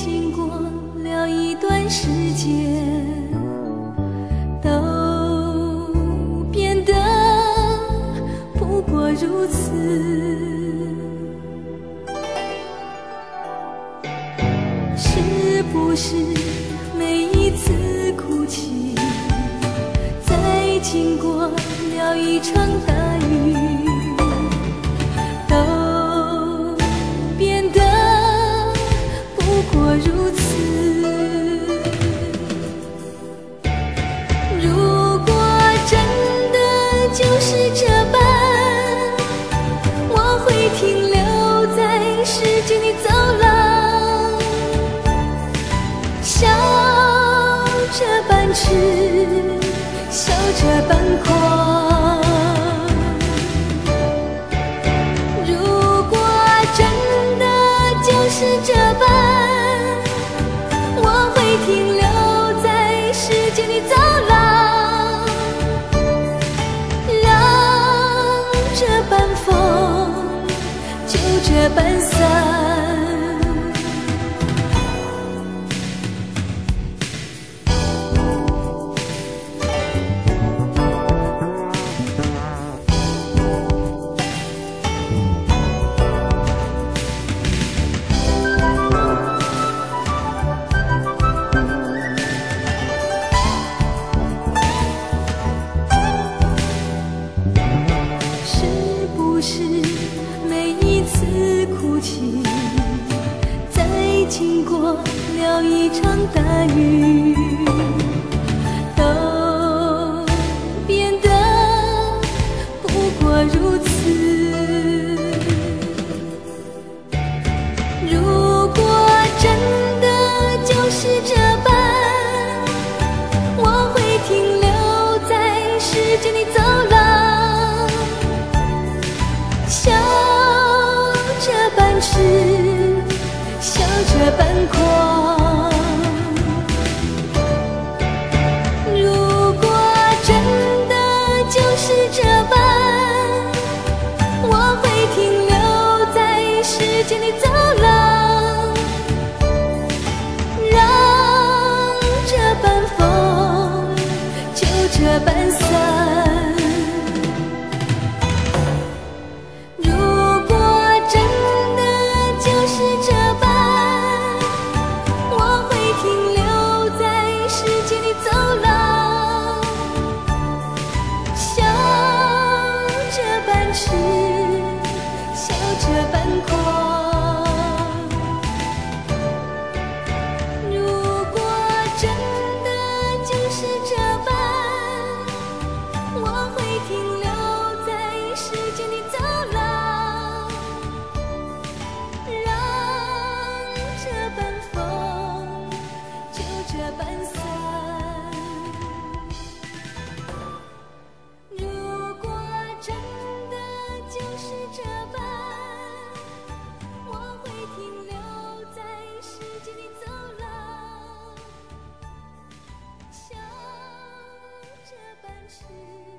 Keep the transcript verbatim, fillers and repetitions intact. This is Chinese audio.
经过了一段时间，都变得不过如此。是不是每一次哭泣，在经过了一场大雨，都变得不过如此？如果真的就是这般，我会停留在时间的走廊，笑着奔驰，笑着奔狂。如果真的就是这般，我会停留在时间的走廊，让这般风就这般散。经过了一场大雨，都变得不过如此。如果真的就是这般，我会停留在时间的走廊，笑着奔驰，笑着奔狂。如果真的就是这般，我会停留在时间的走廊，让这般风就这般散。笑着奔狂。如果真的就是这般，我会停留在时间的走廊，让这般风就这般散。如果真的就是这般，我会停留在时间的走廊，笑着奔驰。